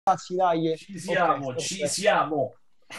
Ragazzi, dai, Ci ok, siamo, ci perfetto. siamo.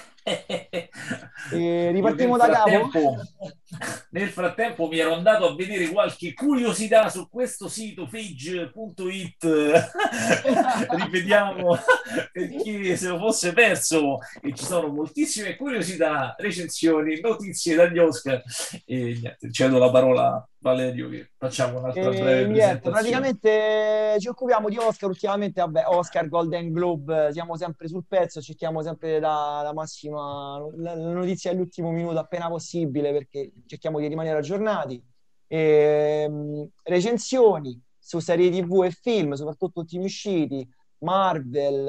Io Ripartiamo da capo? nel frattempo mi ero andato a vedere qualche curiosità su questo sito fage.it. Ripetiamo per chi se lo fosse perso, e ci sono moltissime curiosità, recensioni, notizie dagli Oscar. E niente, cedo la parola a Valerio che facciamo un'altra E breve niente, presentazione. praticamente ci occupiamo di Oscar ultimamente, vabbè, Oscar, Golden Globe, siamo sempre sul pezzo, cerchiamo sempre la massima, la notizia dell'ultimo minuto appena possibile perché cerchiamo di rimanere aggiornati. Recensioni su serie TV e film, soprattutto ultimi usciti, Marvel.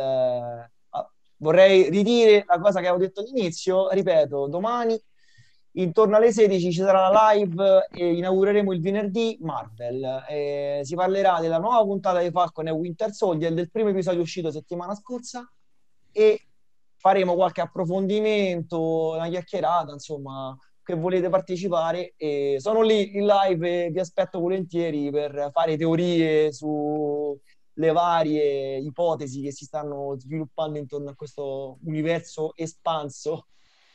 Vorrei ridire la cosa che avevo detto all'inizio, ripeto, domani intorno alle 16 ci sarà la live e inaugureremo il venerdì Marvel. Si parlerà della nuova puntata di Falcon e Winter Soldier, del primo episodio uscito settimana scorsa e faremo qualche approfondimento, una chiacchierata, insomma, che volete partecipare. E sono lì in live e vi aspetto volentieri per fare teorie su le varie ipotesi che si stanno sviluppando intorno a questo universo espanso.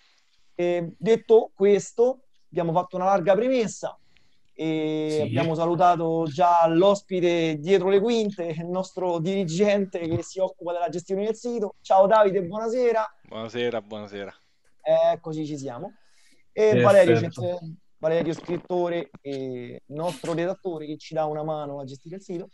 Detto questo, abbiamo fatto una larga premessa e abbiamo Sì. salutato già l'ospite dietro le quinte, il nostro dirigente che si occupa della gestione del sito. Ciao Davide, buonasera. Buonasera, buonasera. Eccoci, ci siamo. E Valerio, Perfetto. Valerio, scrittore e nostro redattore che ci dà una mano a gestire il sito.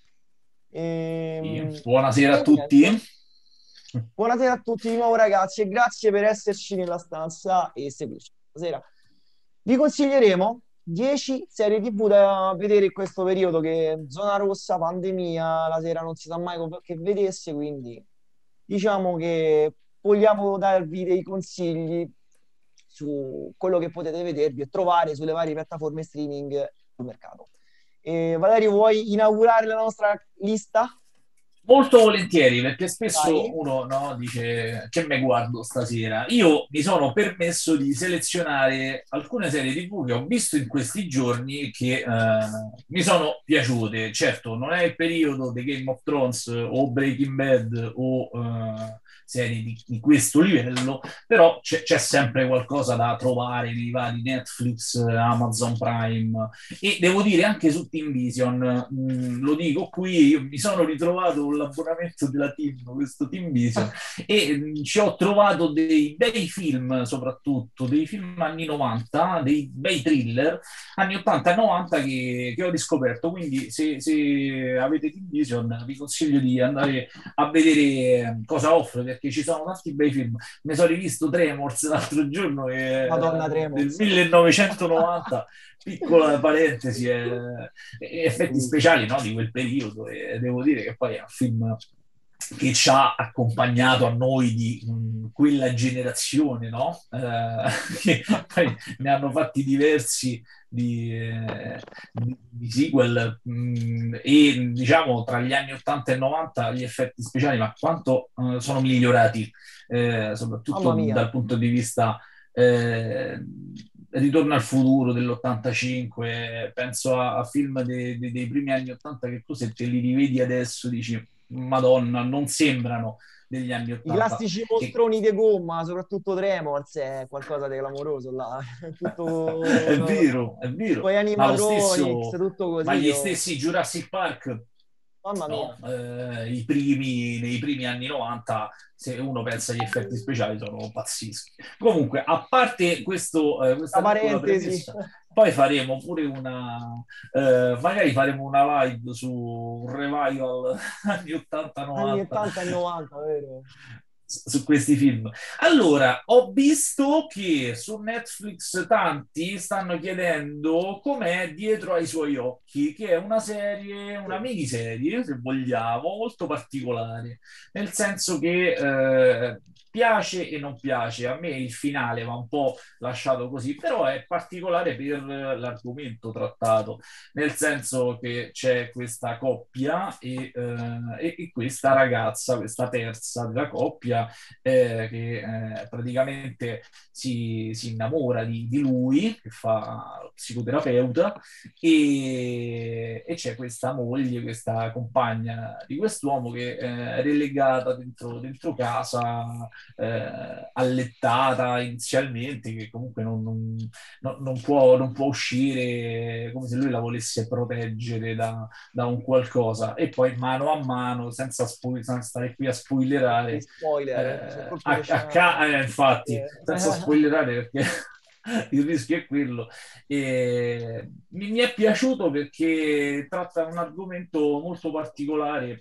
Sì. E, Buonasera a e tutti. niente. Buonasera a tutti di nuovo ragazzi e grazie per esserci nella stanza e seguirci. Stasera vi consiglieremo 10 serie TV da vedere in questo periodo che zona rossa, pandemia, la sera non si sa mai che vedesse, quindi diciamo che vogliamo darvi dei consigli su quello che potete vedervi e trovare sulle varie piattaforme streaming sul mercato. Valerio, vuoi inaugurare la nostra lista? Molto volentieri, perché spesso Vai. uno no, dice che me guardo stasera. Io mi sono permesso di selezionare alcune serie TV che ho visto in questi giorni e che mi sono piaciute. Certo, non è il periodo di Game of Thrones o Breaking Bad o serie di questo livello, però c'è sempre qualcosa da trovare nei vari Netflix, Amazon Prime e devo dire anche su Team Vision, lo dico qui, io mi sono ritrovato un l'abbonamento della Team, questo Team Vision, e ci ho trovato dei bei film, soprattutto dei film anni 90, dei bei thriller anni 80 e 90 che ho riscoperto. Quindi se avete Team Vision vi consiglio di andare a vedere cosa offre, perché ci sono tanti bei film. Mi sono rivisto Tremors l'altro giorno Madonna del Tremors. 1990, piccola parentesi, effetti Bellissimo. speciali no, di quel periodo, e devo dire che poi è un film che ci ha accompagnato a noi di quella generazione, no? Che poi ne hanno fatti diversi di sequel, e diciamo tra gli anni 80 e 90 gli effetti speciali, ma quanto sono migliorati, soprattutto Mamma mia. dal punto di vista eh, Ritorno al futuro dell'85, penso a film dei primi anni 80 che tu se te li rivedi adesso dici, Madonna, non sembrano degli anni I 80. classici Che mostroni di gomma, soprattutto Tremors, è qualcosa di clamoroso là. Tutto, è vero, è vero, poi ma lo animatronics, stesso, tutto ma così. gli Oh. stessi Jurassic Park, Mamma mia. no? Nei primi anni 90, se uno pensa agli effetti speciali, sono pazzeschi. Comunque, a parte Tra questa piccola parentesi, premessa, poi faremo pure magari faremo una live su un revival anni anni 80-90 80 e 90, vero? su questi film. Allora, ho visto che su Netflix tanti stanno chiedendo com'è Dietro ai suoi occhi, che è una serie, una Sì. miniserie, se vogliamo, molto particolare, nel senso che piace e non piace. A me il finale va un po' lasciato così, però è particolare per l'argomento trattato, nel senso che c'è questa coppia e questa ragazza, questa terza della coppia, che praticamente si innamora di lui, che fa lo psicoterapeuta, e c'è questa moglie, questa compagna di quest'uomo che è relegata dentro casa, allettata inizialmente, che comunque non può uscire, come se lui la volesse proteggere da un qualcosa, e poi mano a mano, senza stare qui a Gli spoilerare, spoiler, c'è colpo di scena. infatti, Eh. senza spoilerare perché il rischio è quello. E mi è piaciuto perché tratta un argomento molto particolare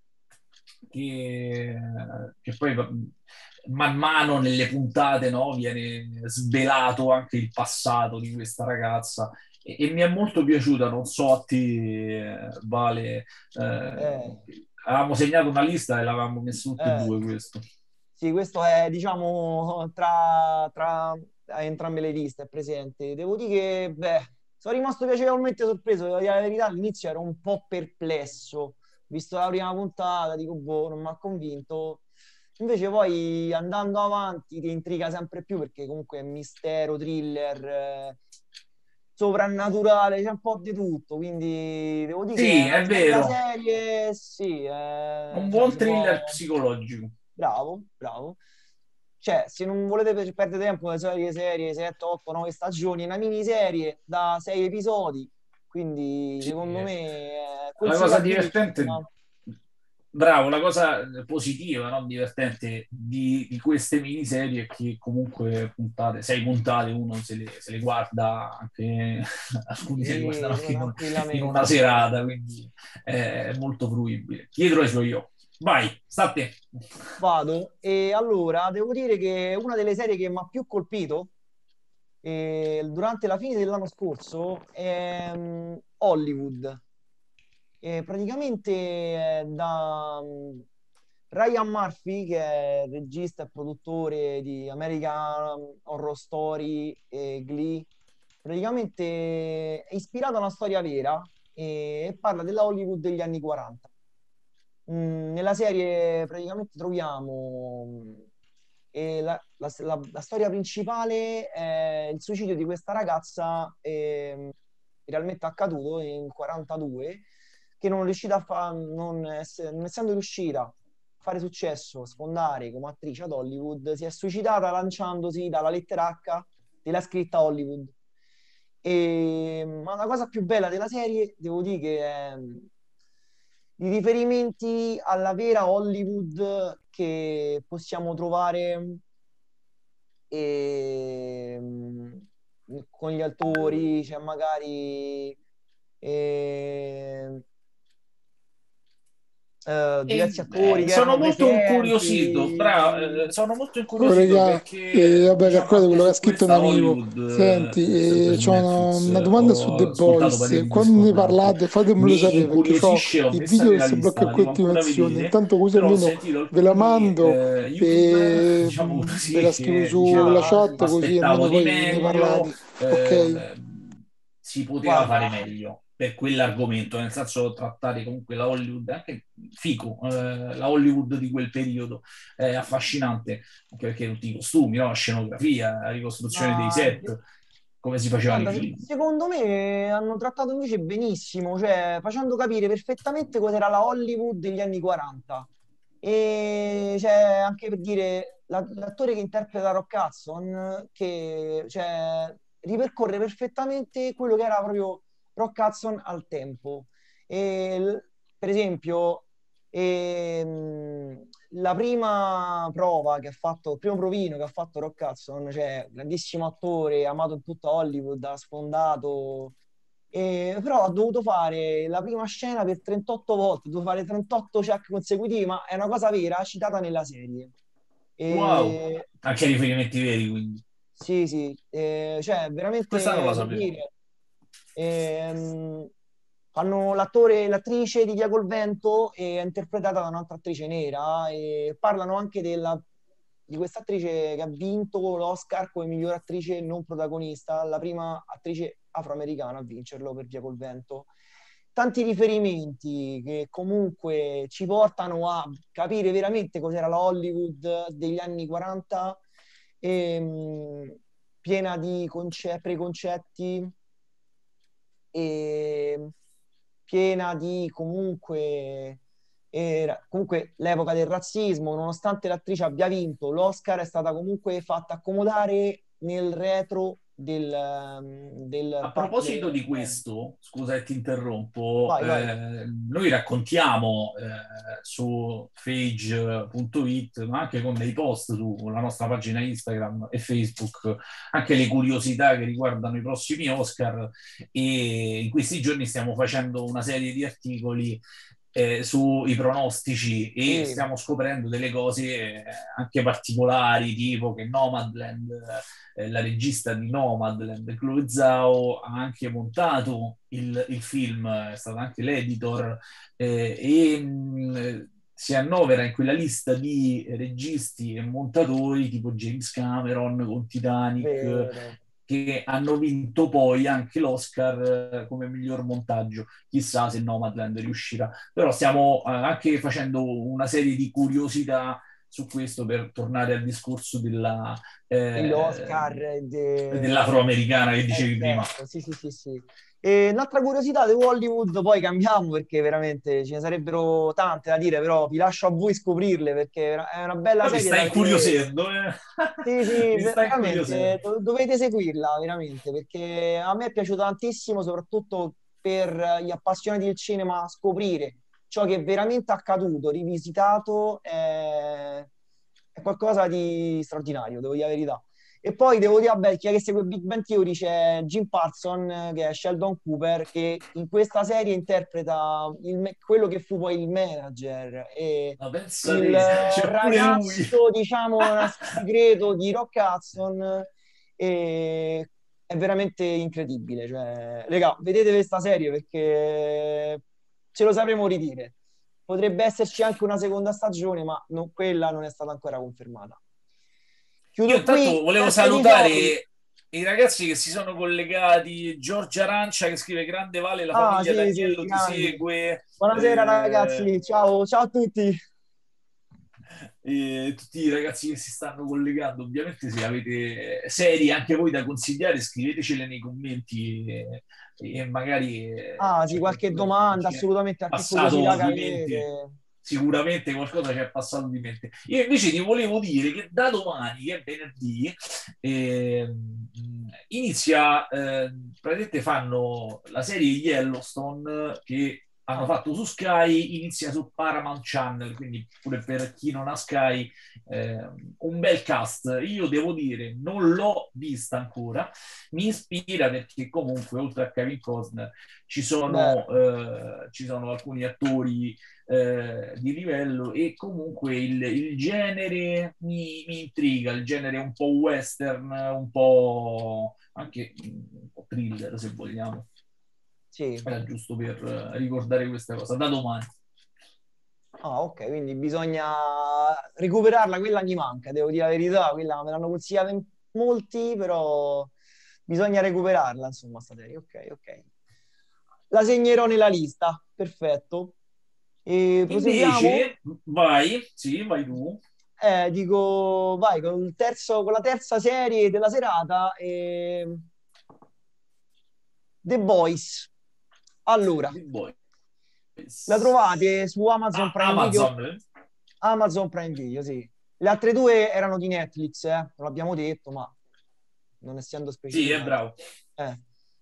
che, che poi man mano nelle puntate, no, viene svelato anche il passato di questa ragazza. E mi è molto piaciuta, non so a te, Vale, Eh, avevamo segnato una lista e l'avevamo messo tutte e eh. due questo. Sì, questo è, diciamo, tra entrambe le liste, è presente. Devo dire che, beh, sono rimasto piacevolmente sorpreso, devo dire la verità, all'inizio ero un po' perplesso, visto la prima puntata, dico, boh, non mi ha convinto. Invece poi, andando avanti, ti intriga sempre più, perché comunque è mistero, thriller, soprannaturale, c'è un po' di tutto, quindi devo dire che è Sì, una è bella vero, serie, sì, un cioè, buon si può. thriller psicologico. Bravo, bravo. Cioè, se non volete perdere tempo, le solite serie 7, 8, 9 stagioni, è una miniserie da 6 episodi, quindi Sì. secondo me è La cosa consigliabilissima. divertente, bravo, la cosa positiva, no? Divertente di queste miniserie è che comunque puntate, 6 puntate, uno se le guarda anche, alcuni se le guardano Sì, anche in una tranquillamente. serata, quindi è molto fruibile. Dietro ai suoi occhi. Vai, sta a te. Vado e allora devo dire che una delle serie che mi ha più colpito durante la fine dell'anno scorso è Hollywood. Praticamente da Ryan Murphy, che è regista e produttore di American Horror Story e Glee, praticamente è ispirato a una storia vera e parla della Hollywood degli anni 40. Nella serie praticamente troviamo la storia principale è il suicidio di questa ragazza realmente accaduto nel 42 che non è riuscita non essendo riuscita a fare successo, sfondare come attrice ad Hollywood, si è suicidata lanciandosi dalla lettera H della scritta Hollywood. Ma la cosa più bella della serie, devo dire che è i riferimenti alla vera Hollywood che possiamo trovare ehm, con gli attori, cioè magari ehm, diversi attori che Sono erano molto incuriosito, presenti. sono molto Oh, incuriosito regà, perché, vabbè, diciamo, calcolate anche quello che ha su scritto un questa amico. Hollywood, Senti, sempre su c'ho Netflix, una domanda su The ho ascoltato Boys. pareri Quando ne discordanti. parlate, fatemelo Mi sapere perché ho incuriosisce, l'ho il messa video che nella si blocca lista, in la devo ancora continuazione. vedere, Intanto così però ho almeno sentito ve la alcuni mando YouTuber, e diciamo ve così, la scrivo che sulla dicevano Ah, sì. chat, così aspettavo almeno di poi ne meglio, parlate. Ok? si poteva fare Guarda, meglio per quell'argomento, nel senso trattare comunque la Hollywood, anche figo, la Hollywood di quel periodo è affascinante, anche perché tutti i costumi, no? La scenografia, la ricostruzione dei ma set, come si facevano i guarda, film. secondo me hanno trattato invece benissimo, cioè facendo capire perfettamente cos'era la Hollywood degli anni 40. E cioè, anche per dire, l'attore che interpreta Rock Hudson, che cioè, ripercorre perfettamente quello che era proprio Rock Hudson al tempo. Per esempio, la prima prova che ha fatto, il primo provino che ha fatto Rock Hudson, cioè grandissimo attore, amato in tutta Hollywood, ha sfondato, però ha dovuto fare la prima scena per 38 volte, ha dovuto fare 38 check consecutivi, ma è una cosa vera, citata nella serie. Wow, E, anche riferimenti veri, quindi. sì, sì, cioè Questa non la veramente devo sapevo. dire, ehm, fanno l'attore e l'attrice di Via col Vento è interpretata da un'altra attrice nera e parlano anche di questa attrice che ha vinto l'Oscar come miglior attrice non protagonista, la prima attrice afroamericana a vincerlo per Via col vento. Tanti riferimenti che comunque ci portano a capire veramente cos'era la Hollywood degli anni 40, piena di preconcetti e piena di comunque l'epoca del razzismo. Nonostante l'attrice abbia vinto l'Oscar, è stata comunque fatta accomodare nel retro del A parco proposito delle di Olimpiadi. questo, scusa se ti interrompo, Vai, vai. noi raccontiamo su Fage.it, ma anche con dei post sulla nostra pagina Instagram e Facebook, anche le curiosità che riguardano i prossimi Oscar, e in questi giorni stiamo facendo una serie di articoli sui pronostici e Sì, stiamo scoprendo delle cose anche particolari, tipo che Nomadland, la regista di Nomadland, Chloe Zhao, ha anche montato il film, è stata anche l'editor, si annovera in quella lista di registi e montatori tipo James Cameron con Titanic, vero. che hanno vinto poi anche l'Oscar come miglior montaggio. Chissà se Nomadland riuscirà. Però stiamo anche facendo una serie di curiosità su questo per tornare al discorso Degli eh, Oscar, dell'afroamericana che dicevi prima. certo, sì, sì, sì, sì. E un'altra curiosità di Hollywood, poi cambiamo perché veramente ce ne sarebbero tante da dire, però vi lascio a voi scoprirle perché è una bella Poi mi serie stai da vedere. incuriosendo, eh? Sì, sì, Mi sta incuriosendo. veramente, dovete seguirla, veramente, perché a me è piaciuto tantissimo, soprattutto per gli appassionati del cinema, scoprire ciò che è veramente accaduto, rivisitato, è qualcosa di straordinario, devo dire la verità. E poi devo dire, vabbè, chi è che segue Big Bang Theory c'è Jim Parsons, che è Sheldon Cooper, che in questa serie interpreta quello che fu poi il manager e Ma pensa il te, c'è pure lui. ragazzo, diciamo, segreto di Rock Hudson. E è veramente incredibile. Cioè, raga, vedete questa serie perché ce lo sapremo ridire. Potrebbe esserci anche una seconda stagione, ma quella non è stata ancora confermata. Io Chiudo intanto qui, volevo testa di fiori. salutare i ragazzi che si sono collegati, Giorgia Arancia che scrive Grande Vale, la Ah, famiglia sì, sì, D'Agnello ti grandi. segue, Buonasera ragazzi, ciao, ciao a tutti. e tutti i ragazzi che si stanno collegando. Ovviamente se avete serie anche voi da consigliare scrivetecele nei commenti e magari Ah, sì, c'è qualche qualcosa che domanda, ci è assolutamente, qualche curiosità passato che di mente. avete. Sicuramente qualcosa ci è passato di mente. Io invece ti volevo dire che da domani, che è venerdì, inizia, praticamente fanno la serie Yellowstone che hanno Ah, fatto su Sky, inizia su Paramount Channel, quindi pure per chi non ha Sky, un bel cast. Io devo dire, non l'ho vista ancora, mi ispira perché comunque oltre a Kevin Costner beh, ci sono alcuni attori di livello e comunque il genere mi intriga, il genere un po' western, un po' anche un po' thriller se vogliamo. sì. Era giusto per ricordare questa cosa. Da domani. Ah, ok, quindi bisogna recuperarla, quella mi manca, devo dire la verità, quella me l'hanno consigliata in molti, però bisogna recuperarla, insomma, sta serie. Ok, ok. La segnerò nella lista, perfetto. E proseguiamo? Invece, vai, sì, vai tu. Dico, vai, con la terza serie della serata, The Boys. Allora, The Boys. la trovate su Amazon Ah, Prime Video? Amazon. Amazon Prime Video, sì. Le altre due erano di Netflix, non l'abbiamo detto, ma non essendo Sì, è specificato. bravo. Eh.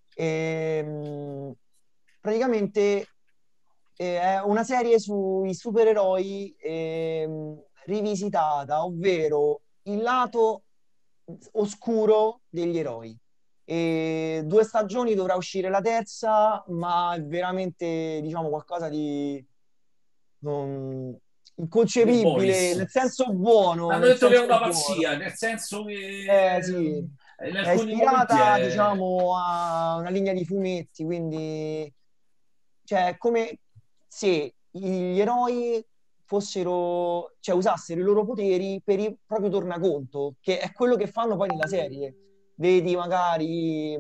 Praticamente è una serie sui supereroi rivisitata, ovvero il lato oscuro degli eroi. E 2 stagioni dovrà uscire la terza, ma è veramente, diciamo, qualcosa di non- The inconcepibile, Boys. nel senso buono, Hanno nel detto che è senso una buono. pazzia, nel senso che Sì, in è alcuni momenti ispirata, è... diciamo, a una linea di fumetti, quindi, cioè, come se gli eroi fossero, cioè usassero i loro poteri per il proprio tornaconto, che è quello che fanno poi nella serie. Vedi magari,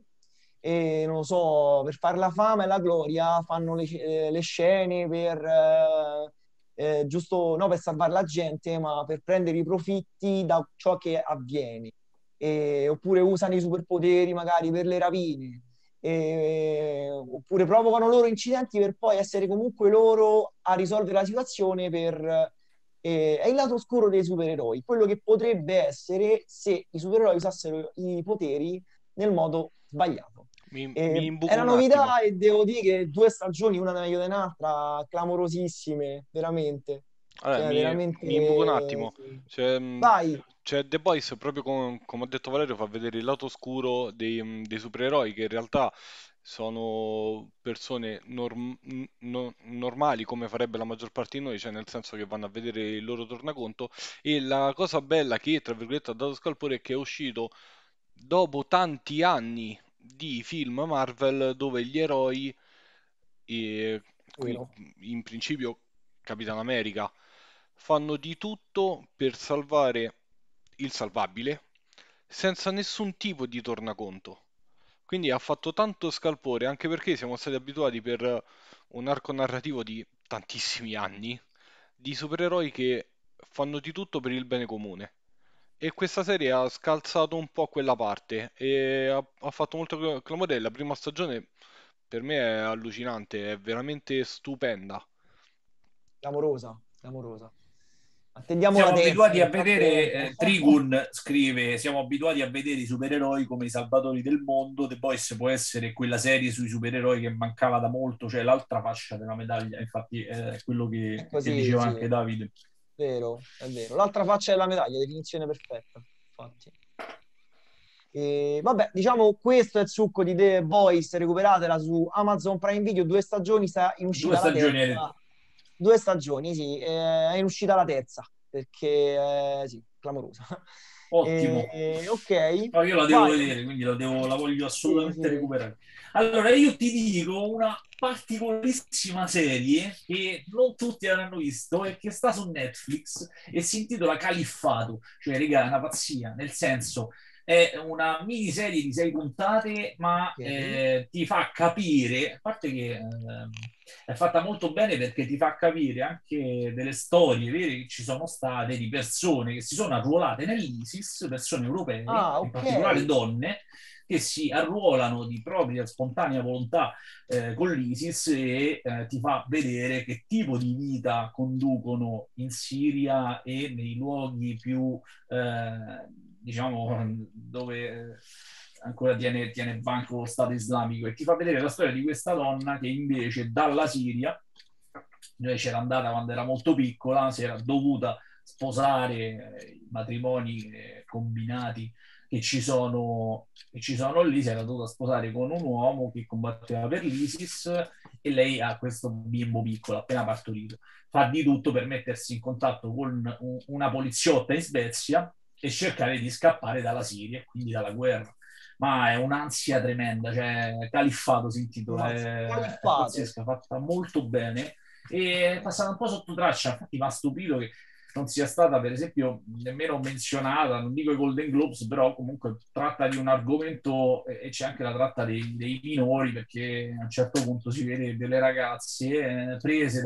non lo so, per fare la fama e la gloria fanno le scene per, giusto, no, per salvare la gente, ma per prendere i profitti da ciò che avviene. Oppure usano i superpoteri magari per le rapine. Oppure provocano loro incidenti per poi essere comunque loro a risolvere la situazione è il lato oscuro dei supereroi, quello che potrebbe essere se i supereroi usassero i poteri nel modo sbagliato. Mi È imbuco una un attimo. novità e devo dire che 2 stagioni, una meglio dell'altra, clamorosissime, veramente. Allora, Cioè, mi imbuco un veramente... attimo. Cioè, Vai, The Boys, proprio come ha detto Valerio, fa vedere il lato oscuro dei supereroi, che in realtà sono persone normali, come farebbe la maggior parte di noi, cioè nel senso che vanno a vedere il loro tornaconto. E la cosa bella che, tra virgolette, ha dato scalpore è che è uscito dopo tanti anni di film Marvel dove gli eroi, e qui vero. in principio Capitan America, fanno di tutto per salvare il salvabile senza nessun tipo di tornaconto. Quindi ha fatto tanto scalpore, anche perché siamo stati abituati per un arco narrativo di tantissimi anni di supereroi che fanno di tutto per il bene comune. E questa serie ha scalzato un po' quella parte e ha fatto molto clamore. La prima stagione per me è allucinante, è veramente stupenda. Clamorosa, clamorosa. Attendiamo la Siamo terza, abituati nel a vedere, frattempo. Trigun scrive, siamo abituati a vedere i supereroi come i salvatori del mondo. The Boys può essere quella serie sui supereroi che mancava da molto, cioè l'altra fascia della medaglia, infatti è quello È che così, diceva sì, anche Davide. vero, è vero. L'altra faccia della medaglia, definizione perfetta, infatti. E, vabbè, diciamo questo è il succo di The Voice, recuperatela su Amazon Prime Video, 2 stagioni, sta in Due uscita la stagioni, terza. 2 stagioni, sì, è in uscita la terza, perché sì, clamorosa. ottimo. Ok, No, io la devo vai. vedere, quindi la voglio Sì, assolutamente sì. recuperare. Allora, io ti dico una particolarissima serie che non tutti avranno visto e che sta su Netflix e si intitola Califfato, cioè, raga, è una pazzia, nel senso è una miniserie di 6 puntate, ma Ok. ti fa capire, a parte che è fatta molto bene perché ti fa capire anche delle storie vere che ci sono state di persone che si sono arruolate nell'ISIS, persone europee, Ah, in ok. particolare donne, che si arruolano di propria spontanea volontà con l'ISIS e ti fa vedere che tipo di vita conducono in Siria e nei luoghi più, diciamo, dove ancora tiene banco lo Stato islamico e ti fa vedere la storia di questa donna che invece dalla Siria, dove c'era andata quando era molto piccola, si era dovuta sposare, i matrimoni combinati che ci sono lì, si era dovuta sposare con un uomo che combatteva per l'ISIS e lei ha questo bimbo piccolo appena partorito. Fa di tutto per mettersi in contatto con una poliziotta in Svezia e cercare di scappare dalla Siria e quindi dalla guerra. Ma è un'ansia tremenda, cioè Califfato si intitola, Ammazza. è Califfato. pazzesca, fatta molto bene e è passata un po' sotto traccia, infatti mi ha stupito che non sia stata per esempio nemmeno menzionata, non dico i Golden Globes, però comunque tratta di un argomento e c'è anche la tratta dei minori perché a un certo punto si vede delle ragazze prese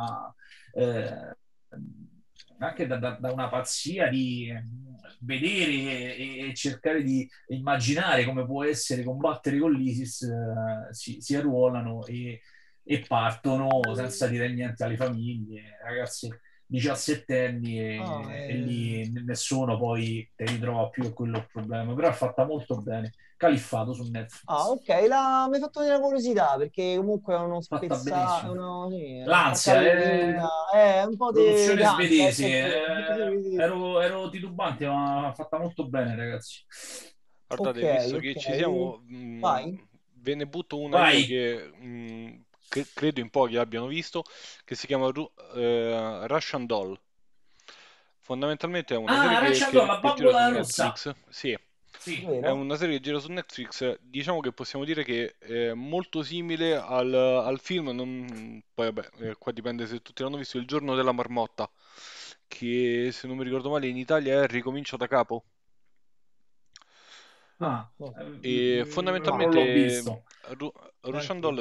eh, anche da una pazzia di vedere e cercare di immaginare come può essere combattere con l'ISIS, si arruolano e partono senza dire niente alle famiglie, ragazzi 17 anni Ah, e lì nessuno poi te li trova più, è quello il problema, però è fatta molto bene. Califfato su Ah, Netflix, ok, mi hai fatto venire la curiosità perché comunque è uno fatta spezzato, benissimo. sì, è uno L'ansia spaccavita, è è un po' di produzione ansia, è svedese, vero. Sì, sì. ero titubante, ma fatta molto bene, ragazzi. Ok, Eh, Guardate, visto che ok, ci siamo, vai. ve ne butto una io Vai. che credo in pochi abbiano visto, che si chiama Russian Doll. Fondamentalmente è una serie Ah, che, Racciandò, la che gira su bambola rossa. Netflix. Sì, Sì. È vero? una serie che gira su Netflix, diciamo che possiamo dire che è molto simile al film, poi vabbè, qua dipende se tutti l'hanno visto, Il giorno della marmotta, che se non mi ricordo male in Italia è Ricomincio da capo. No, Ah, no, E no, non l'ho fondamentalmente visto. Russian neanche Doll io.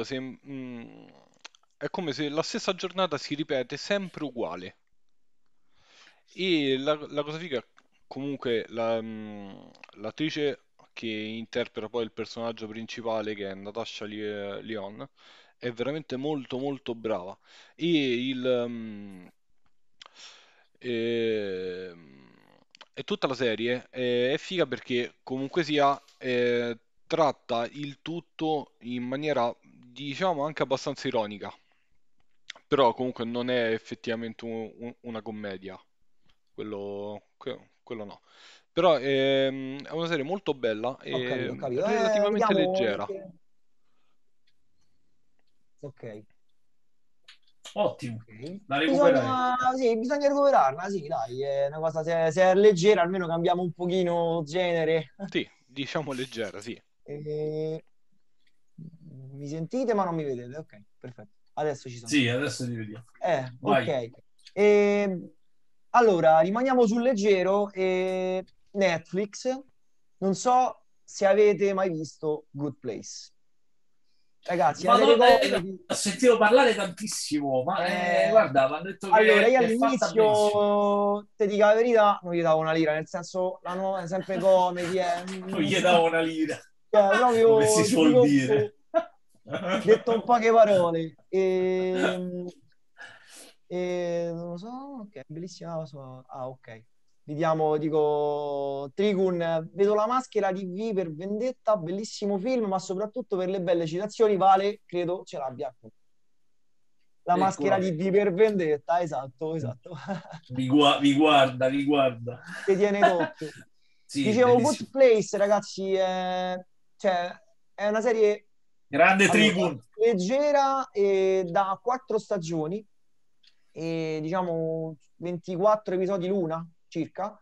è come se la stessa giornata si ripete sempre uguale. E la cosa figa, comunque, l'attrice che interpreta poi il personaggio principale, che è Natasha Lyonne, è veramente molto molto brava. E ehm, e tutta la serie è figa perché comunque sia tratta il tutto in maniera, diciamo, anche abbastanza ironica. Però comunque non è effettivamente una commedia, quello no. Però è una serie molto bella Ho e capito, ho capito. relativamente Vediamo leggera. perché... Ok. Ottimo, Ok. la recuperai. Sì, bisogna recuperarla, sì, dai, è una cosa, se è leggera, almeno cambiamo un pochino genere. Sì, diciamo leggera, sì. E- Mi sentite ma non mi vedete? Ok, perfetto. Adesso ci sono. Sì, adesso ti vediamo. Vai. Ok. E, allora, rimaniamo sul leggero. Netflix, non so se avete mai visto Good Place. Ragazzi, una serie comedy. Ho sentito parlare tantissimo, ma Eh, guarda, mi hanno detto allora, io è fatta benissimo. all'inizio, te dico la verità, non gli davo una lira, nel senso, è sempre comedy, Non gli davo una lira, come si proprio, ti suol dico, dire. detto in poche parole. Non lo so, ok, bellissima cosa. Ah, ok. Vediamo, dico, Trigun, vedo la maschera di V per Vendetta, bellissimo film, ma soprattutto per le belle citazioni, Vale, credo ce l'abbia. La maschera Eccola, di V per Vendetta, esatto, esatto. vi guarda, vi guarda. Che tiene d'occhio. Sì, Dicevo, Good bellissimo. Place, ragazzi, cioè, è una serie, Grande allora, Trigun. leggera e da 4 stagioni, e diciamo 24 episodi l'una circa.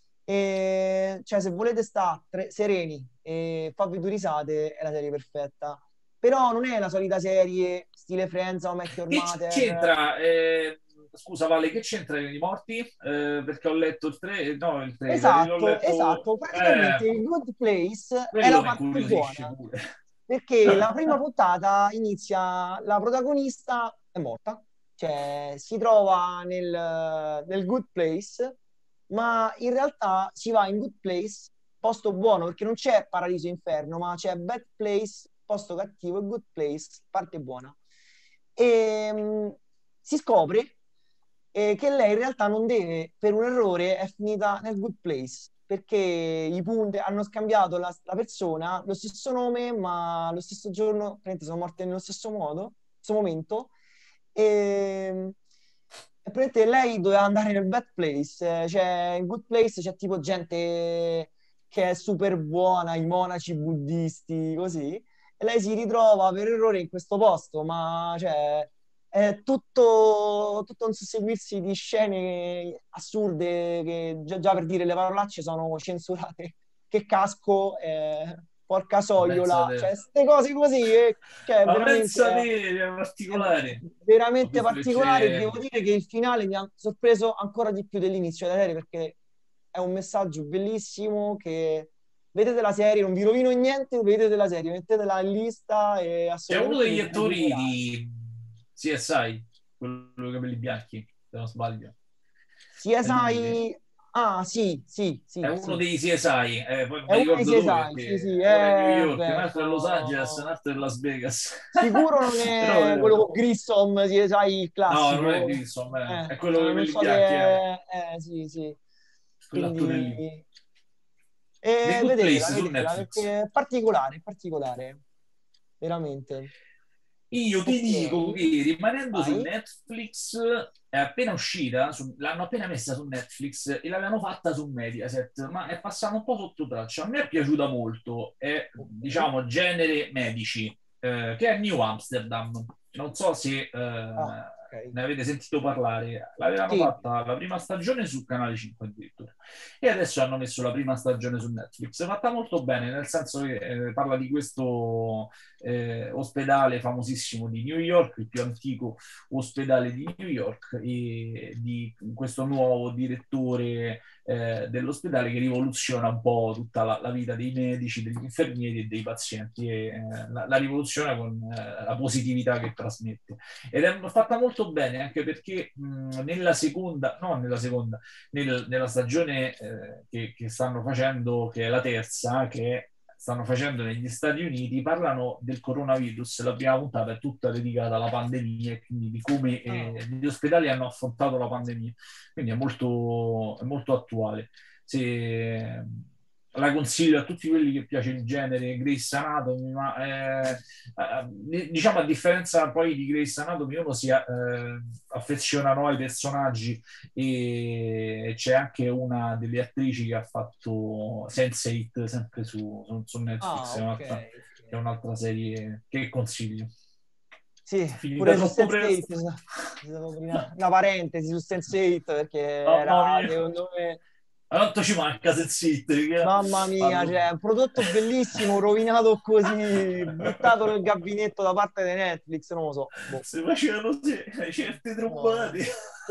E, cioè, se volete stare sereni e farvi due risate, è la serie perfetta. Però non è la solita serie stile Friends o Met Your Che Mother. c'entra? Scusa, Vale, che c'entra i morti? Perché ho letto il 3, no, il trailer, l'ho Esatto, letto. esatto. Praticamente il Good Place è la Quello mi parte incuriosisce buona, pure. perché la prima puntata inizia, la protagonista è morta, cioè si trova nel Good Place, ma in realtà si va in Good Place, posto buono, perché non c'è paradiso e inferno, ma c'è Bad Place, posto cattivo, e Good Place, parte buona. E si scopre che lei in realtà non deve, per un errore, è finita nel Good Place, perché i punti hanno scambiato la persona, lo stesso nome, ma lo stesso giorno, praticamente sono morte nello stesso modo, stesso momento, e, e praticamente lei doveva andare nel Bad Place, cioè in Good Place c'è tipo gente che è super buona, i monaci buddisti, così, e lei si ritrova per errore in questo posto, ma cioè è tutto un susseguirsi di scene assurde che già per dire le parolacce sono censurate. Che casco, porca sogliola, Pensate, cioè queste cose così, cioè ma veramente pensate, è è particolare. Ho veramente visto che particolare. c'è. Devo dire che il finale mi ha sorpreso ancora di più dell'inizio della serie perché è un messaggio bellissimo che vedete la serie, non vi rovino niente, vedete la serie, mettetela in lista e C'è uno assolutamente degli dovete attori recuperare. di CSI, quello con i capelli bianchi, se non sbaglio. È lui? CSI, ah sì, sì, È sì, uno sì, dei CSI, poi non è mi uno dei ricordo dove, CSI, sì, sì, perché uno è New York, un beh, altro è Los Angeles, un altro è Las Vegas. sicuro non Però è quello con Grissom, CSI il no, non è classico, Grissom, è quello con i non capelli so se bianchi, è, sì, sì, quell'attore quindi, lì. The Good vedetela, Place su vedetela, Netflix. perché è particolare, veramente. Io ti Ok, dico che rimanendo su vai. Netflix è appena uscita, l'hanno appena messa su Netflix e l'avevano fatta su Mediaset, ma è passata un po' sotto traccia. A me è piaciuta molto, è Ok. diciamo genere medici, che è New Amsterdam. Non so se Ah, ok. ne avete sentito parlare. L'avevano Sì, fatta la prima stagione su Canale 5 addirittura. e adesso hanno messo la prima stagione su Netflix. È fatta molto bene, nel senso che parla di questo ospedale famosissimo di New York, il più antico ospedale di New York, e di questo nuovo direttore dell'ospedale che rivoluziona un po' tutta la vita dei medici, degli infermieri e dei pazienti, e la rivoluziona con la positività che trasmette. Ed è fatta molto bene, anche perché nella seconda, no, nella seconda, nella stagione che stanno facendo, che è la terza, che stanno facendo negli Stati Uniti, parlano del coronavirus. La prima puntata è tutta dedicata alla pandemia e quindi di come gli ospedali hanno affrontato la pandemia. Quindi è molto attuale. Se la consiglio a tutti quelli che piace il genere Grey's Anatomy, ma diciamo, a differenza poi di Grey's Anatomy, uno si affezionano ai personaggi, e c'è anche una delle attrici che ha fatto Sense8 sempre su Netflix, Ok. è un'altra serie che consiglio. Sì, Finita pure su troppo Sense8 presto. una parentesi su Sense8 perché Mamma era, mia, secondo me, quanto ci manca Sense8, mamma mia, cioè, un prodotto bellissimo, rovinato così, buttato nel gabinetto da parte di Netflix, non lo so. Boh. se facevano certe No. trombate.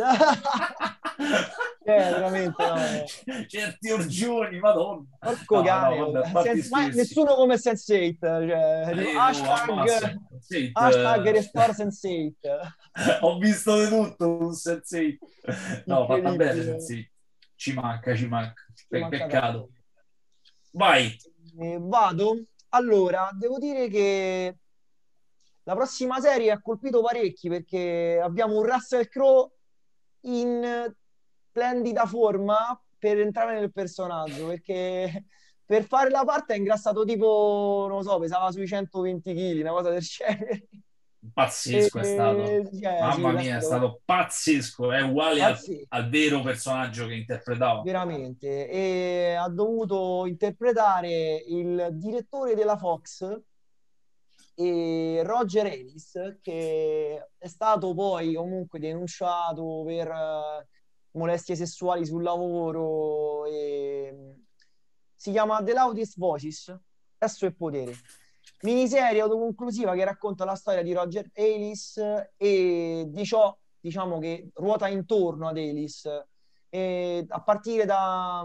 Veramente no. Certi orgioni, madonna. Porco No, cane, vabbè, a parte Ma scherzi. nessuno come Sense8, cioè, tipo, Ammazza. hashtag Restore Sense8. Ho visto di tutto su Sense8. No, fatta bene Incredibile, Sense8. Ci manca, ci manca. ci manca Peccato. tanto. Vai. Vado? Allora, devo dire che la prossima serie ha colpito parecchi perché abbiamo un Russell Crowe in splendida forma per entrare nel personaggio, perché per fare la parte è ingrassato tipo, non lo so, pesava sui 120 kg, una cosa del genere. Pazzesco è stato. Sì, Mamma là è mia, è stato stato pazzesco. È uguale pazzesco, al vero personaggio che interpretava. veramente. E ha dovuto interpretare il direttore della Fox, e Roger Ellis, che è stato poi comunque denunciato per molestie sessuali sul lavoro, e si chiama The Loudest Voices, Sesso e Potere. Miniserie autoconclusiva che racconta la storia di Roger Ellis e di ciò, diciamo, che ruota intorno ad Ellis, a partire da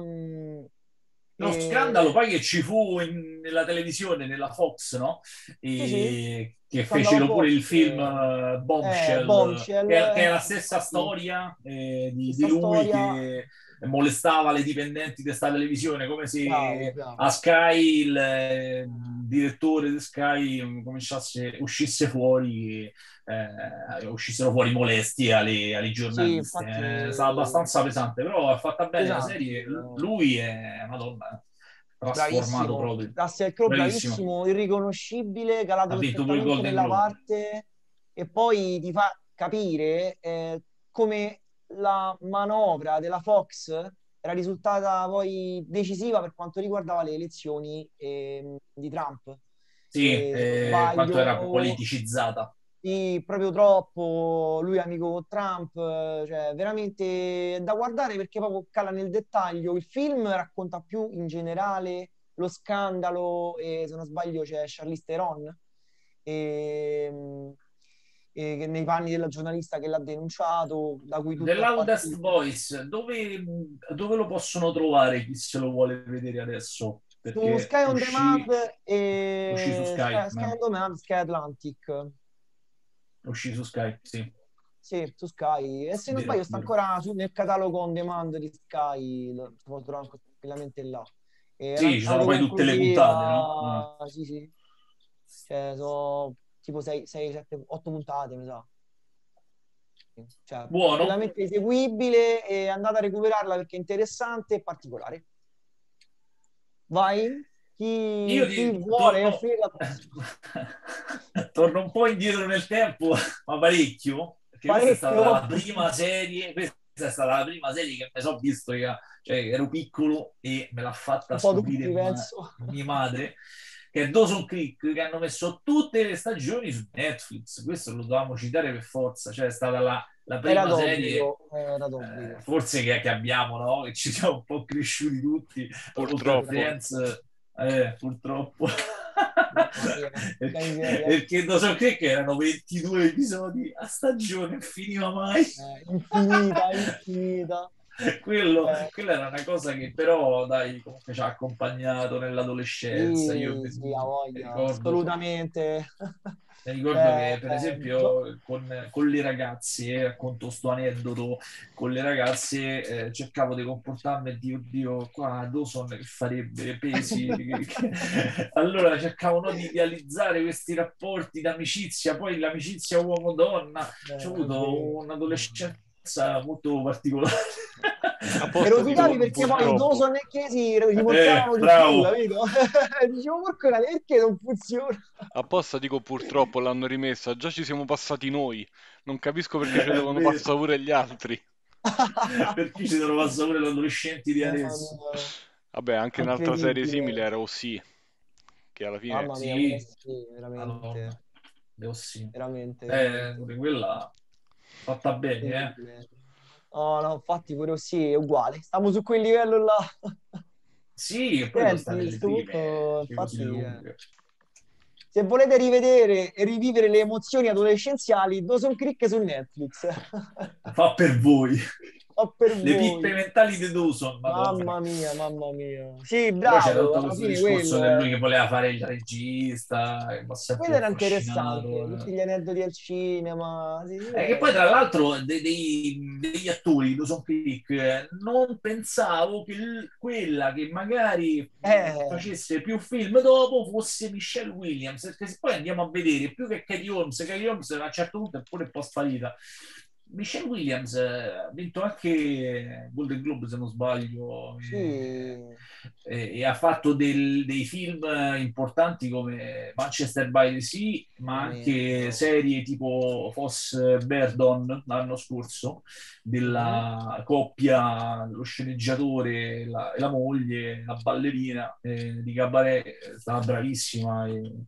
Lo scandalo poi che ci fu nella televisione, nella Fox, no? sì, sì, Che scandalo fecero pure il Fox, film Bombshell, Bombshell, che è la stessa infatti, storia di questa lui storia, che molestava le dipendenti di questa televisione, come bravo, se bravo. a Sky il direttore di Sky uscisse fuori, uscissero fuori molestie alle Sì, giornaliste. infatti, È stato abbastanza pesante, però è fatta bene la pesanti. serie. Lui è una donna, trasformato Bravissimo, proprio. Russell Crowe Bravissimo. bravissimo, irriconoscibile, calato Ha vinto pure il perfettamente Golden nella Globe. parte, e poi ti fa capire come la manovra della Fox era risultata poi decisiva per quanto riguardava le elezioni di Trump. Sì, Se non quanto era sbaglio, politicizzata. sì, proprio troppo, lui è amico con Trump, cioè veramente da guardare perché proprio cala nel dettaglio. Il film racconta più in generale lo scandalo, e se non sbaglio c'è Charlize Theron, e, che nei panni della giornalista che l'ha denunciato, da cui The tutto è Loudest partito. Voice, dove lo possono trovare chi se lo vuole vedere adesso? Su Perché Sky On Demand uscì su e Sky, Sky On Demand, Sky Atlantic. uscì su Sky, sì, Sì, su Sky. E se non vero, sbaglio sta vero. ancora nel catalogo on demand di Sky, lo si può trovare tranquillamente là. E Sì, ci sono poi tutte le puntate, no? autoconclusiva, sì, sì. Cioè, sono tipo 6, 7, 8 puntate, mi sa. Cioè, Buono. tranquillamente eseguibile, e andate a recuperarla perché è interessante e particolare. Vai, Io chi vuole, torno, frega, torno un po' indietro nel tempo, ma parecchio, perché questa è stata la parecchio, prima serie, questa è stata la prima serie che mi sono visto, cioè ero piccolo e me l'ha fatta un po' scoprire tutti, penso. mia madre. che è Dawson Creek, che hanno messo tutte le stagioni su Netflix. Questo lo dovevamo citare per forza, cioè è stata la Era prima serie, d'obbligo, era d'obbligo. forse che abbiamo, no? Che ci siamo un po' cresciuti tutti, oltre a Purtroppo. Friends, purtroppo. Mamma mia, Perché Dawson Creek erano 22 episodi a stagione, finiva mai. infinita, infinita. Quella era una cosa che però, dai, comunque ci ha accompagnato nell'adolescenza. Io Sì, sì, ha mi voglia, ricordo, assolutamente. mi ricordo che, per esempio, con le ragazze, racconto sto aneddoto, con le ragazze cercavo di comportarmi, di oddio, qua Dawson che farebbe pesi. Allora cercavo, no, di idealizzare questi rapporti d'amicizia, poi l'amicizia uomo-donna. C'ho avuto un'adolescenza molto particolare. Apposta Ero dico rosicavi perché poi purtroppo. Dawson e Casey rimontavano di più, Bravo. capito? Dicevo, porco cane, perché non funziona? Apposta dico purtroppo l'hanno rimessa. Già ci siamo passati noi. Non capisco perché ci È devono vero. passare pure gli altri. Perché ci sono passati pure gli adolescenti di Mamma adesso. mia, Vabbè, anche un'altra serie simile incredibile. era OC, che alla fine Mamma mia, pure Sì, sì, Madonna, veramente, devo sì. veramente, veramente. Pure quella fatta bene, eh. Incredibile. No, no, infatti pure sì, è uguale. Stiamo su quel livello là. Sì, e poi sono Senti, a state le questo prime punto, anche così infatti, lunghe. se volete rivedere e rivivere le emozioni adolescenziali, Dawson Creek su Netflix. Fa per voi. Ho per Le pippe voi. mentali di Dawson, Madonna. Mamma mia, mamma mia. Sì, Però c'era bravo, tutto alla questo fine discorso quello di è. lui che voleva fare il regista, che mi ha sempre Quello era interessante, affascinato. tutti gli aneddoti al cinema. Sì, sì, Che poi tra l'altro degli attori di Dawson Creek non pensavo che quella che magari eh, facesse più film dopo fosse Michelle Williams, perché se poi andiamo a vedere più che Katie Holmes a un certo punto è pure un po' sparita. Michelle Williams ha vinto anche Golden Globe se non sbaglio sì, e ha fatto dei film importanti come Manchester by the Sea, ma anche tremendo. serie tipo Foss Verdon l'anno scorso, Mhm. della coppia, lo sceneggiatore e la moglie, la ballerina di Cabaret, stava bravissima.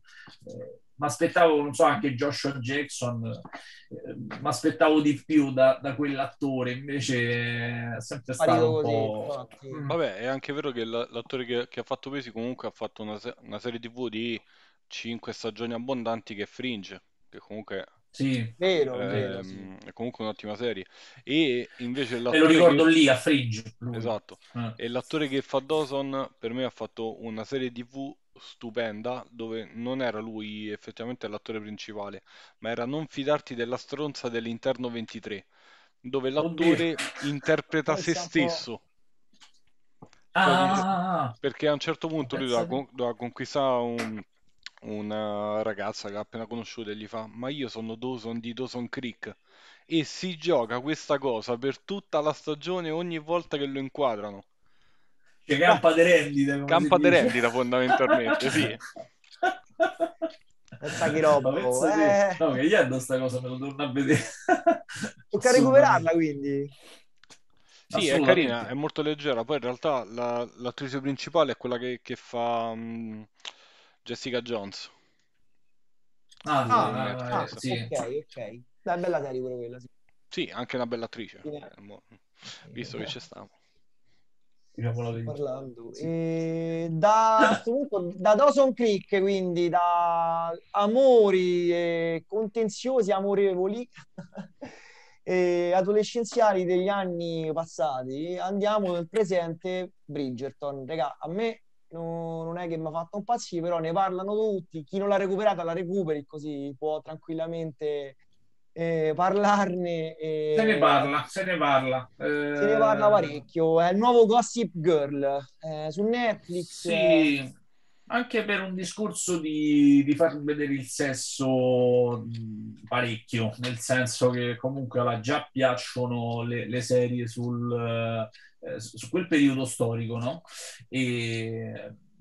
Mi aspettavo, non so, anche Joshua Jackson, mi aspettavo di più da quell'attore, invece è sempre stato Sparito un così, po'. infatti. vabbè, è anche vero che l'attore che ha fatto Pesi comunque ha fatto una serie TV di 5 stagioni abbondanti che è Fringe, che comunque Sì, Vero, vero, sì. è comunque un'ottima serie. E invece me lo l'attore ricordo che... lì a Fringe, lui. Esatto. Eh. E l'attore che fa Dawson per me ha fatto una serie TV stupenda dove non era lui effettivamente l'attore principale, ma era Non fidarti della stronza dell'Interno 23, dove Oddio. l'attore interpreta se Pensa un po'. stesso. Cioè, Ah, perché a un certo punto lui pensa te. doveva conquistare una ragazza che ha appena conosciuto e gli fa: Ma io sono Dawson di Dawson Creek. E si gioca questa cosa per tutta la stagione ogni volta che lo inquadrano. Che campa di rendita, come si Campa di dice. rendita fondamentalmente, sì. Pensa che Ma roba. Oh. pensa te, no, che gli hanno sta cosa, me lo torno a vedere. Tocca recuperarla, Assolutamente. quindi. Sì, è carina, è Assolutamente. molto leggera. Poi in realtà l'attrice principale è quella che fa Jessica Jones Ah, su sì, Netflix. Ok, sì. ok. Dai, bella serie pure quella, sì. Sì, anche una bella attrice, Fine- visto che c'è sta. Diciamo la Sto verità. parlando. Sì. E da, a sto punto, da Dawson Creek, quindi da amori contenziosi, amorevoli e adolescenziali degli anni passati, andiamo nel presente Bridgerton. Regà, a me non è che mi ha fatto impazzire, però ne parlano tutti. Chi non l'ha recuperata la recuperi, così può tranquillamente parlarne. Se ne parla. Se ne parla parecchio. È il nuovo Gossip Girl su Netflix. Sì, anche per un discorso di far vedere il sesso parecchio, nel senso che comunque già piacciono le serie su quel periodo storico, no? E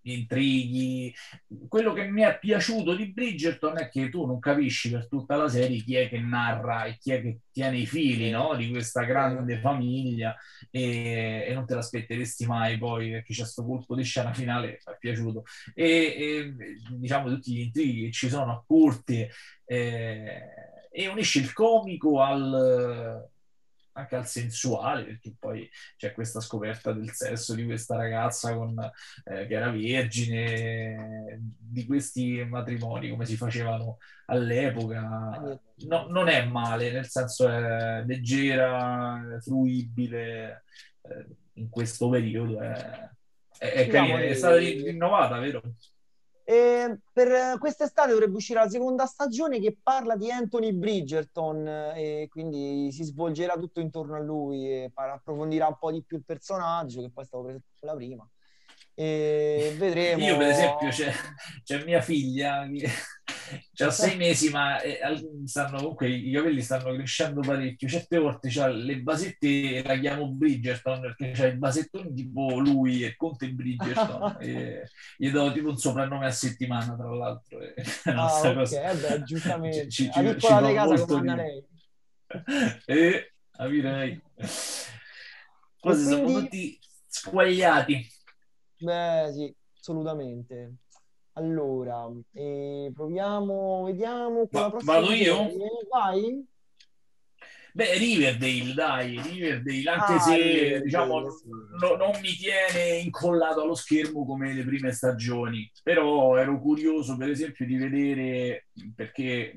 gli intrighi. Quello che mi è piaciuto di Bridgerton è che tu non capisci per tutta la serie chi è che narra e chi è che tiene i fili, Vero, no? Di questa vero. grande famiglia e non te l'aspetteresti mai poi perché c'è questo colpo di scena finale, mi è piaciuto. E, diciamo tutti gli intrighi che ci sono a corte eh, e unisce il comico anche al sensuale, perché poi c'è questa scoperta del sesso di questa ragazza che era vergine, di questi matrimoni come si facevano all'epoca. No, non è male, nel senso è leggera, è fruibile in questo periodo, è Diciamo carina, è stata che rinnovata, vero? per quest'estate dovrebbe uscire la seconda stagione che parla di Anthony Bridgerton e quindi si svolgerà tutto intorno a lui e approfondirà un po' di più il personaggio che poi stavo preso la prima. E Io, per esempio, vedremo. c'è mia figlia che ha 6 mesi, ma comunque i capelli stanno crescendo parecchio. Certe volte c'ha le basette, la chiamo Bridgerton perché c'ha i basettoni tipo lui e Conte Bridgerton. E gli do tipo un soprannome a settimana, tra l'altro. E no, Ah, sta ok, cosa beh, ci, giustamente. ci- La ci- ci piccola fa di casa molto comanda ridere. lei. E capirei. E Cose sono quindi, tutti squagliati. beh, sì, assolutamente. Allora, proviamo, vediamo con la prossima Vado io? serie. Vai. Beh, Riverdale, dai, Riverdale, anche Ah, se diciamo Riverdale, sì. non mi tiene incollato allo schermo come le prime stagioni, però ero curioso per esempio di vedere perché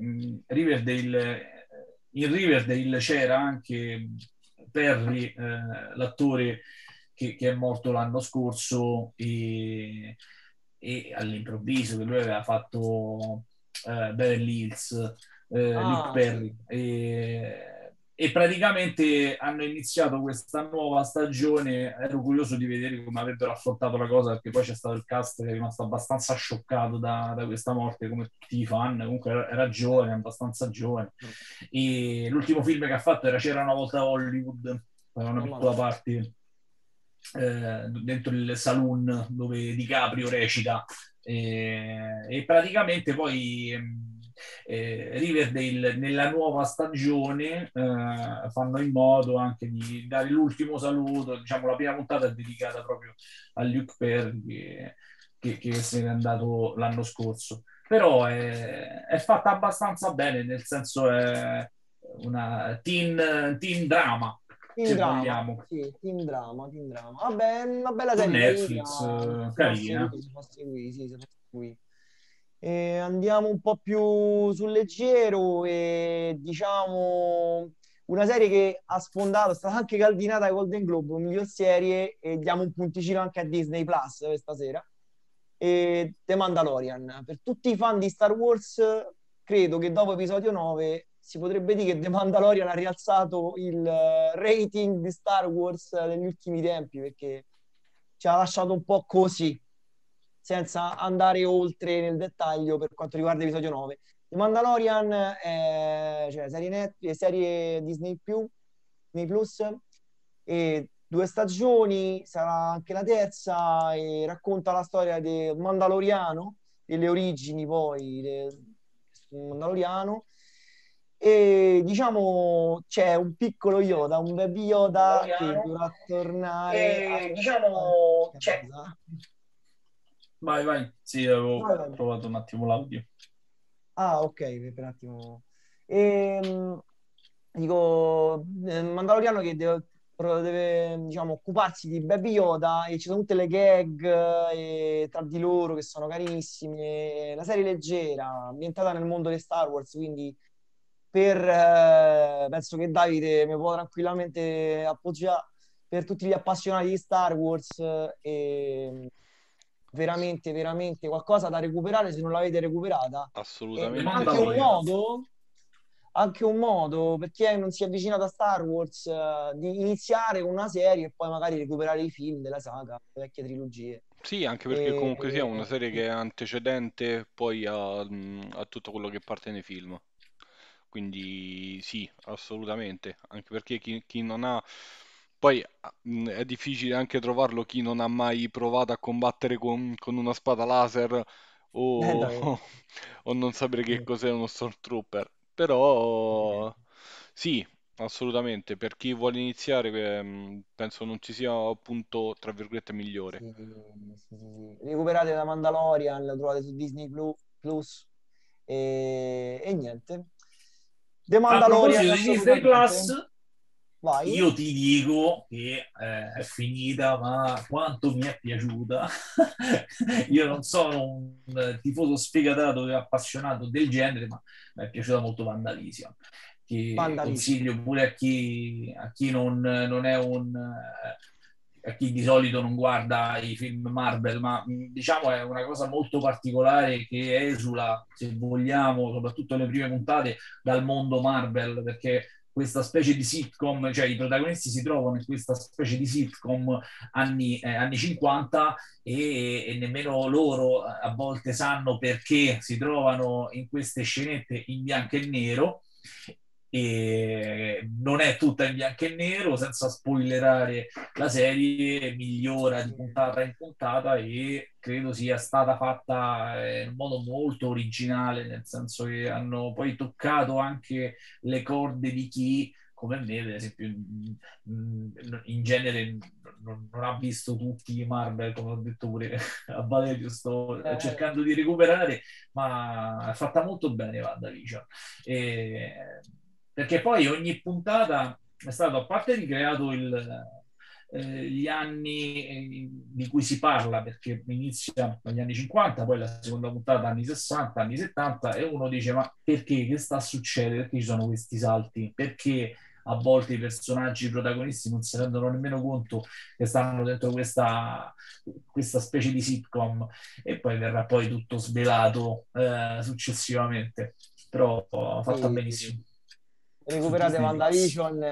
in Riverdale c'era anche Perry, l'attore che è morto l'anno scorso e all'improvviso che lui aveva fatto Beverly Hills, Luke Ah, sì. Perry. E praticamente hanno iniziato questa nuova stagione. Ero curioso di vedere come avrebbero affrontato la cosa, perché poi c'è stato il cast che è rimasto abbastanza scioccato da questa morte, come tutti i fan. Comunque era giovane, abbastanza giovane. E l'ultimo film che ha fatto era C'era una volta a Hollywood, era una Mamma piccola mia. parte dentro il saloon dove DiCaprio recita e praticamente poi Riverdale nella nuova stagione fanno in modo anche di dare l'ultimo saluto, diciamo la prima puntata è dedicata proprio a Luke Perry che se n'è andato l'anno scorso, però è fatta abbastanza bene, nel senso è una teen drama Teen se drama, vogliamo, sì, teen drama, teen drama. Vabbè, una bella su serie Netflix, carina, carina. si può seguire, sì, si può seguire. E andiamo un po' più sul leggero e diciamo una serie che ha sfondato, è stata anche caldinata ai Golden Globe, miglior serie, e diamo un punticino anche a Disney Plus questa sera. E The Mandalorian. Per tutti i fan di Star Wars, credo che dopo episodio 9 si potrebbe dire che The Mandalorian ha rialzato il rating di Star Wars negli ultimi tempi perché ci ha lasciato un po' così, senza andare oltre nel dettaglio per quanto riguarda l'episodio 9. The Mandalorian è cioè, serie Disney Plus, e 2 stagioni, sarà anche la terza, e racconta la storia del Mandaloriano, delle origini poi del Mandaloriano. E diciamo c'è un piccolo Yoda, un baby Yoda che Mandaloriano. dovrà tornare E a diciamo, c'è. casa. Vai, vai. Sì, avevo Vai, vai. trovato un attimo l'audio. Ah, ok, per un attimo. Dico, Mandaloriano che diciamo, occuparsi di Baby Yoda e ci sono tutte le gag tra di loro che sono carissime. La serie leggera, ambientata nel mondo di Star Wars, quindi penso che Davide mi può tranquillamente appoggiare per tutti gli appassionati di Star Wars. Veramente, veramente qualcosa da recuperare se non l'avete recuperata. E The Assolutamente anche un sì. Mandalorian. modo, anche un modo per chi non si è avvicinato a Star Wars, di iniziare con una serie e poi magari recuperare i film della saga, le vecchie trilogie. Sì, anche perché E, comunque sia una serie che è antecedente poi a tutto quello che parte nei film. Quindi sì, assolutamente, anche perché chi non ha Poi è difficile anche trovarlo chi non ha mai provato a combattere con una spada laser o, Davvero. o non sapere che Sì. cos'è uno Stormtrooper. Però sì, assolutamente, per chi vuole iniziare penso non ci sia un punto, tra virgolette, migliore. Sì, sì, sì. Recuperate da Mandalorian, lo trovate su Disney Plus e niente. The A Mandalorian proposito di Disney assolutamente. Plus, Vai. io ti dico che è finita, ma quanto mi è piaciuta. Io non sono un tifoso sfegatato e appassionato del genere, ma mi è piaciuta molto WandaVision, che WandaVision. consiglio pure a chi non è a chi di solito non guarda i film Marvel, ma diciamo è una cosa molto particolare che esula, se vogliamo, soprattutto le prime puntate, dal mondo Marvel, perché questa specie di sitcom, cioè i protagonisti si trovano in questa specie di sitcom anni 50 e nemmeno loro a volte sanno perché si trovano in queste scenette in bianco e nero. E non è tutta in bianco e nero, senza spoilerare la serie, migliora di puntata in puntata e credo sia stata fatta in un modo molto originale, nel senso che hanno poi toccato anche le corde di chi, come me, ad esempio, in genere non ha visto tutti i Marvel, come ho detto pure a Valerio, sto Eh, cercando di recuperare, ma è fatta molto bene WandaVision. E, perché poi ogni puntata è stato, a parte ricreato gli anni di cui si parla, perché inizia negli anni 50, poi la seconda puntata anni 60, anni 70, e uno dice, ma perché? Che sta succedendo? Perché ci sono questi salti? Perché a volte i personaggi i protagonisti non si rendono nemmeno conto che stanno dentro questa specie di sitcom e poi verrà poi tutto svelato successivamente, però fatta sì. benissimo su Recuperate Disney Plus. WandaVision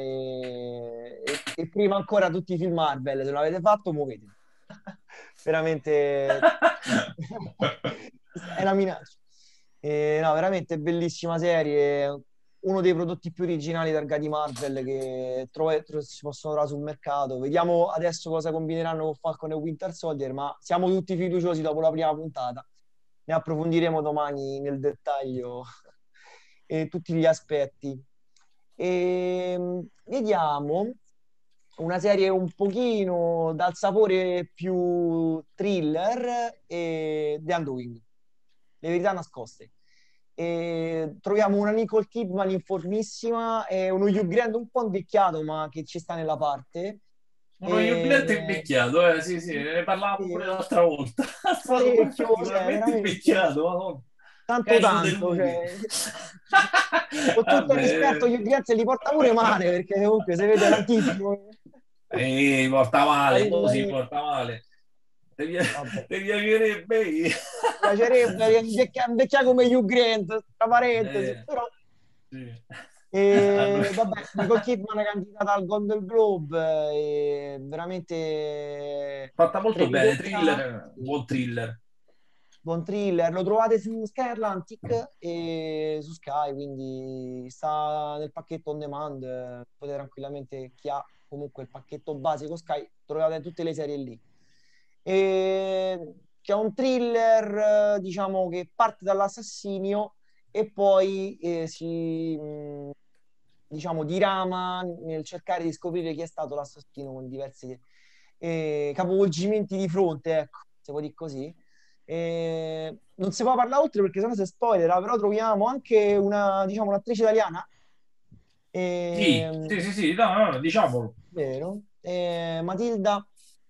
e prima ancora tutti i film Marvel. Se l'avete fatto, muovetevi. Veramente è una minaccia. No, veramente bellissima serie. Uno dei prodotti più originali targa di Marvel che si possono trovare sul mercato. Vediamo adesso cosa combineranno con Falcon e Winter Soldier, ma siamo tutti fiduciosi dopo la prima puntata. Ne approfondiremo domani nel dettaglio tutti gli aspetti. Vediamo una serie un pochino dal sapore più thriller, The Undoing, Le verità nascoste. Troviamo una Nicole Kidman in formissima e uno Hugh Grant un po' invecchiato, ma che ci sta nella parte. Uno Hugh Grant E, invecchiato, sì, sì, ne parlavamo pure sì, l'altra volta. È stato parecchio, cioè particolarmente veramente invecchiato, Madonna. tanto Peggio di tanto, lui. cioè, con tutto il rispetto, Vabbè, Hugh Grant se li porta pure male, perché comunque se vede tantissimo. porta male, Marito mo si Dani, porta male. Devi, vabbè. devi piacerebbe. Mi piacerebbe invecchiare come Hugh Grant, tra parentesi, Eh, però sì. vabbè, Nicole Kidman è candidata al Golden Globe, veramente Fatta molto bene, strepitosa, thriller, sì, buon thriller. buon thriller, lo trovate su Sky Atlantic e su Sky, quindi sta nel pacchetto on demand, potete tranquillamente, chi ha comunque il pacchetto basico Sky, trovate tutte le serie lì. C'è un thriller, diciamo, che parte dall'assassinio e poi diciamo, dirama nel cercare di scoprire chi è stato l'assassino con diversi capovolgimenti di fronte, ecco, se vuoi dire così. Non si può parlare oltre perché sennò si spoiler, però troviamo anche una, diciamo, un'attrice italiana, Sì, ehm, sì, sì, sì, no, no, diciamolo. vero? Matilda,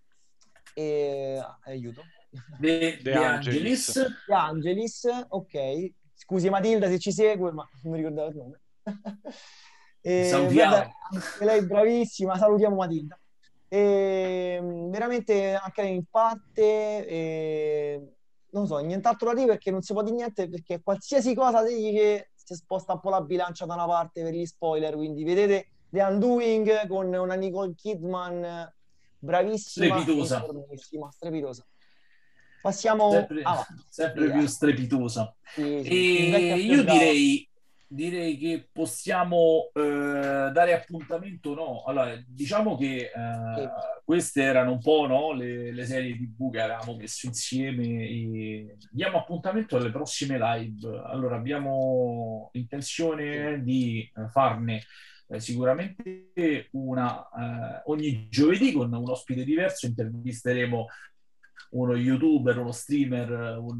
aiuto. De De Angelis. Angelis. De Angelis, ok. Scusi Matilda se ci segue, ma non mi ricordavo il nome. Vabbè, Salutiamo. anche lei bravissima, salutiamo Matilda. Veramente anche lei in parte, non so, nient'altro da dire perché non si può dire niente, perché qualsiasi cosa si dice si sposta un po' la bilancia da una parte per gli spoiler, quindi vedete The Undoing con una Nicole Kidman bravissima e Strepitosa. informissima, strepitosa. Passiamo Sempre, avanti, sempre via. più strepitosa. Sì, sì, invecchia E più io brava. direi direi che possiamo dare appuntamento, no? Allora, diciamo che Sì. queste erano un po', no, le serie TV che avevamo messo insieme e diamo appuntamento alle prossime live. Allora, abbiamo Sì. intenzione di farne sicuramente una ogni giovedì con un ospite diverso. Intervisteremo uno youtuber, uno streamer,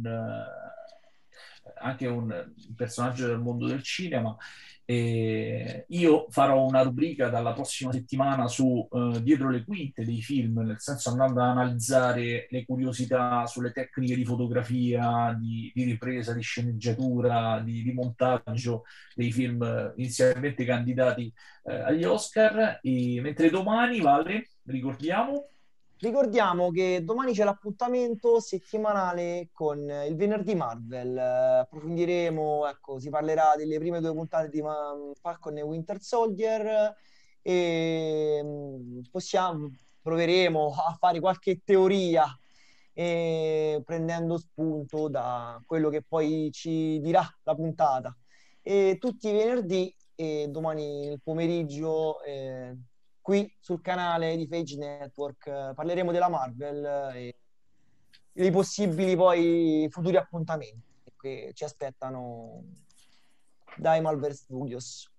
anche un personaggio del mondo del cinema. E io farò una rubrica dalla prossima settimana su dietro le quinte dei film, nel senso andando ad analizzare le curiosità sulle tecniche di fotografia, di ripresa, di sceneggiatura, di montaggio dei film inizialmente candidati agli Oscar. E mentre domani, Vale, ricordiamo, Ricordiamo che domani c'è l'appuntamento settimanale con il venerdì Marvel. Approfondiremo, ecco, si parlerà delle prime due puntate di Falcon e Winter Soldier e proveremo a fare qualche teoria prendendo spunto da quello che poi ci dirà la puntata. E tutti i venerdì e domani nel pomeriggio qui sul canale di Phage Network parleremo della Marvel e dei possibili poi futuri appuntamenti che ci aspettano dai Marvel Studios.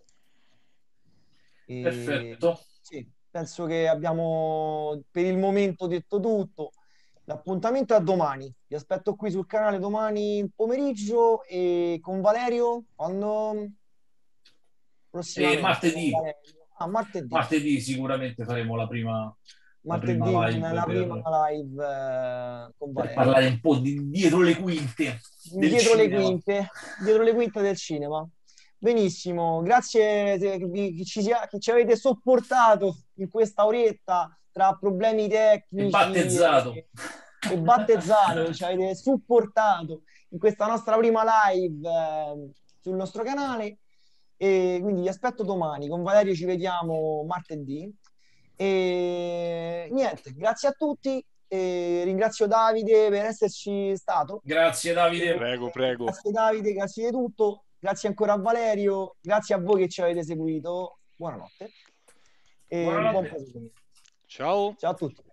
E, perfetto. sì, penso che abbiamo per il momento detto tutto. L'appuntamento è a domani. Vi aspetto qui sul canale domani pomeriggio e con Valerio quando E prossimamente con martedì, Valerio. Ah, martedì. martedì sicuramente faremo la Martedì prima la live prima live con per Valerio. parlare un po' di dietro le quinte del cinema. Dietro le quinte del cinema. Benissimo, grazie che ci avete sopportato in questa oretta tra problemi E tecnici battezzato. e battezzato, ci avete supportato in questa nostra prima live sul nostro canale. E quindi vi aspetto domani. Con Valerio ci vediamo martedì. E niente, grazie a tutti. E ringrazio Davide per esserci stato. Grazie Davide. Prego, prego. Grazie Davide, grazie di tutto. Grazie ancora a Valerio. Grazie a voi che ci avete seguito. Buonanotte e buon Buonanotte. proseguimento. Ciao. Ciao a tutti.